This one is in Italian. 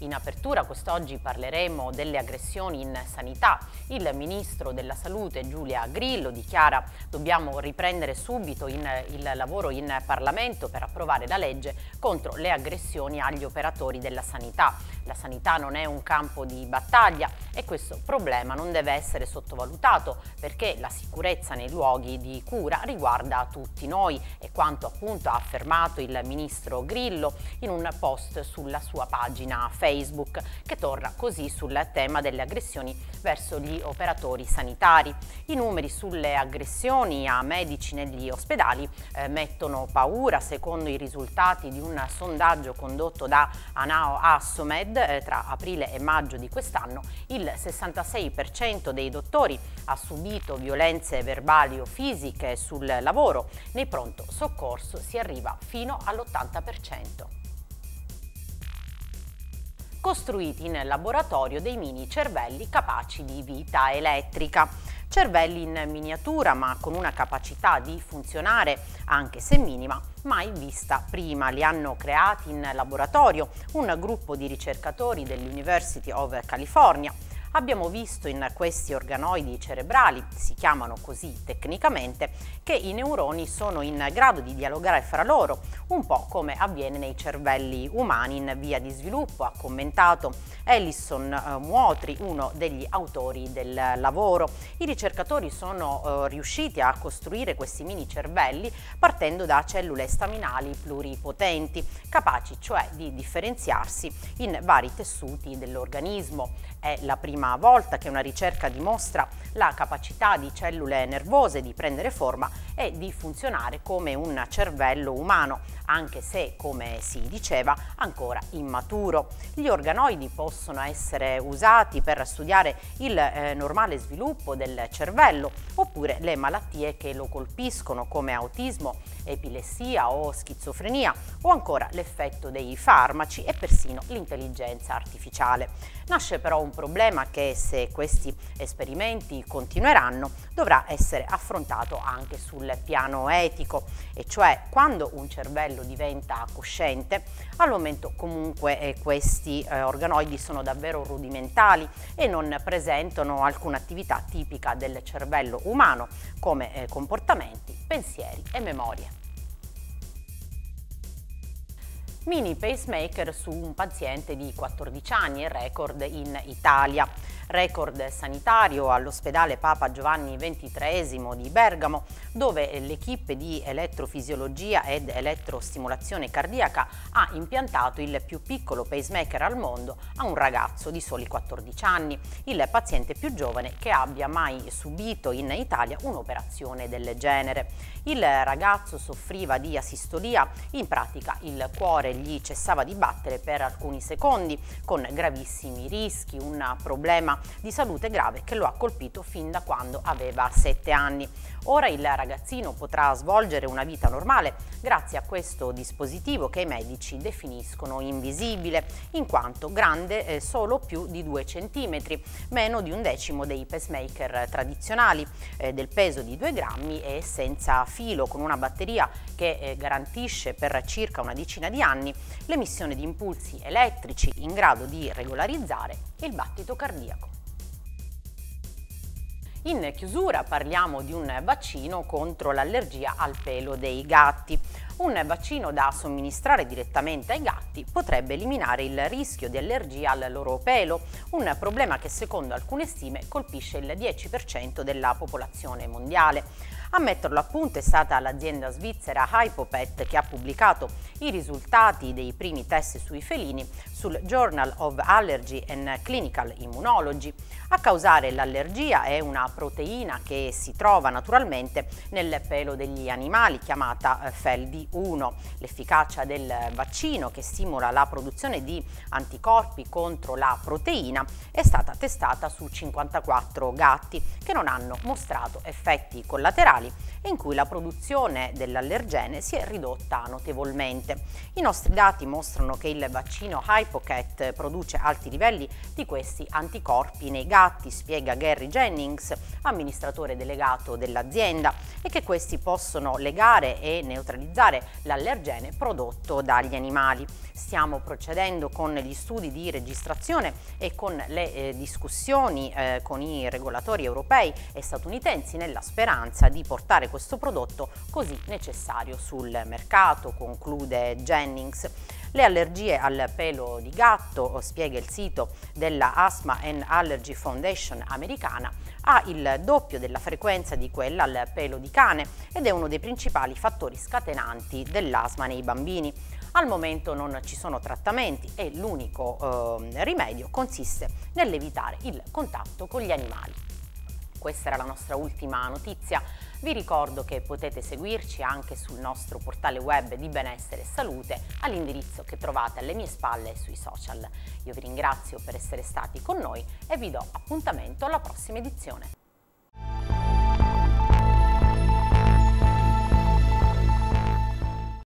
In apertura quest'oggi parleremo delle aggressioni in sanità. Il ministro della Salute Giulia Grillo dichiara: dobbiamo riprendere subito il lavoro in Parlamento per approvare la legge contro le aggressioni agli operatori della sanità. La sanità non è un campo di battaglia e questo problema non deve essere sottovalutato, perché la sicurezza nei luoghi di cura riguarda tutti noi, e quanto appunto ha affermato il ministro Grillo in un post sulla sua pagina Facebook, che torna così sul tema delle aggressioni verso gli operatori sanitari. I numeri sulle aggressioni a medici negli ospedali mettono paura. Secondo i risultati di un sondaggio condotto da Anao Assomed tra aprile e maggio di quest'anno, il 66% dei dottori ha subito violenze verbali o fisiche sul lavoro. Nei pronto soccorso si arriva fino all'80%. Costruiti in laboratorio dei mini cervelli capaci di vita elettrica. Cervelli in miniatura, ma con una capacità di funzionare, anche se minima, mai vista prima. Li hanno creati in laboratorio un gruppo di ricercatori dell'University of California. Abbiamo visto in questi organoidi cerebrali, si chiamano così tecnicamente, che i neuroni sono in grado di dialogare fra loro, un po' come avviene nei cervelli umani in via di sviluppo, ha commentato Ellison Muotri, uno degli autori del lavoro. I ricercatori sono riusciti a costruire questi mini cervelli partendo da cellule staminali pluripotenti, capaci cioè di differenziarsi in vari tessuti dell'organismo. È la prima volta che una ricerca dimostra la capacità di cellule nervose di prendere forma e di funzionare come un cervello umano, anche se, come si diceva, ancora immaturo. Gli organoidi possono essere usati per studiare il normale sviluppo del cervello oppure le malattie che lo colpiscono, come autismo, epilessia o schizofrenia, o ancora l'effetto dei farmaci e persino l'intelligenza artificiale. Nasce però un problema che, se questi esperimenti continueranno, dovrà essere affrontato anche sul piano etico, e cioè quando un cervello diventa cosciente. Al momento comunque questi organoidi sono davvero rudimentali e non presentano alcuna attività tipica del cervello umano, come comportamenti, pensieri e memorie. Mini pacemaker su un paziente di 14 anni, record in Italia. Record sanitario all'ospedale Papa Giovanni XXIII di Bergamo, dove l'equipe di elettrofisiologia ed elettrostimolazione cardiaca ha impiantato il più piccolo pacemaker al mondo a un ragazzo di soli 14 anni, il paziente più giovane che abbia mai subito in Italia un'operazione del genere. Il ragazzo soffriva di asistolia, in pratica il cuore gli cessava di battere per alcuni secondi, con gravissimi rischi, un problema di salute grave che lo ha colpito fin da quando aveva 7 anni. Ora il ragazzino potrà svolgere una vita normale grazie a questo dispositivo che i medici definiscono invisibile, in quanto grande solo più di 2 centimetri, meno di un decimo dei pacemaker tradizionali, del peso di 2 grammi e senza filo, con una batteria che garantisce per circa una decina di anni l'emissione di impulsi elettrici in grado di regolarizzare il battito cardiaco. In chiusura parliamo di un vaccino contro l'allergia al pelo dei gatti. Un vaccino da somministrare direttamente ai gatti potrebbe eliminare il rischio di allergia al loro pelo, un problema che secondo alcune stime colpisce il 10% della popolazione mondiale. A metterlo a punto è stata l'azienda svizzera Hypopet, che ha pubblicato i risultati dei primi test sui felini sul Journal of Allergy and Clinical Immunology. A causare l'allergia è una proteina che si trova naturalmente nel pelo degli animali, chiamata FeLV1. L'efficacia del vaccino, che stimola la produzione di anticorpi contro la proteina, è stata testata su 54 gatti che non hanno mostrato effetti collaterali industriali e in cui la produzione dell'allergene si è ridotta notevolmente. I nostri dati mostrano che il vaccino Hypocat produce alti livelli di questi anticorpi nei gatti, spiega Gary Jennings, amministratore delegato dell'azienda, e che questi possono legare e neutralizzare l'allergene prodotto dagli animali. Stiamo procedendo con gli studi di registrazione e con le discussioni con i regolatori europei e statunitensi nella speranza di portare questo prodotto così necessario sul mercato, conclude Jennings. Le allergie al pelo di gatto, spiega il sito della Asthma and Allergy Foundation americana, ha il doppio della frequenza di quella al pelo di cane ed è uno dei principali fattori scatenanti dell'asma nei bambini. Al momento non ci sono trattamenti e l'unico rimedio consiste nell'evitare il contatto con gli animali. Questa era la nostra ultima notizia. Vi ricordo che potete seguirci anche sul nostro portale web di benessere e salute all'indirizzo che trovate alle mie spalle e sui social. Io vi ringrazio per essere stati con noi e vi do appuntamento alla prossima edizione.